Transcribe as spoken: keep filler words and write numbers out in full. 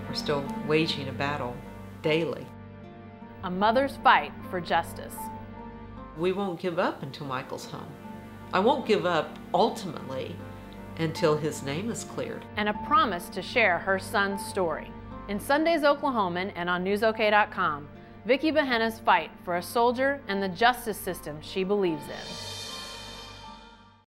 We're still waging a battle daily. A mother's fight for justice. We won't give up until Michael's home. I won't give up ultimately until his name is cleared. And a promise to share her son's story. In Sunday's Oklahoman and on News O K dot com, Vicki Behenna's fight for a soldier and the justice system she believes in.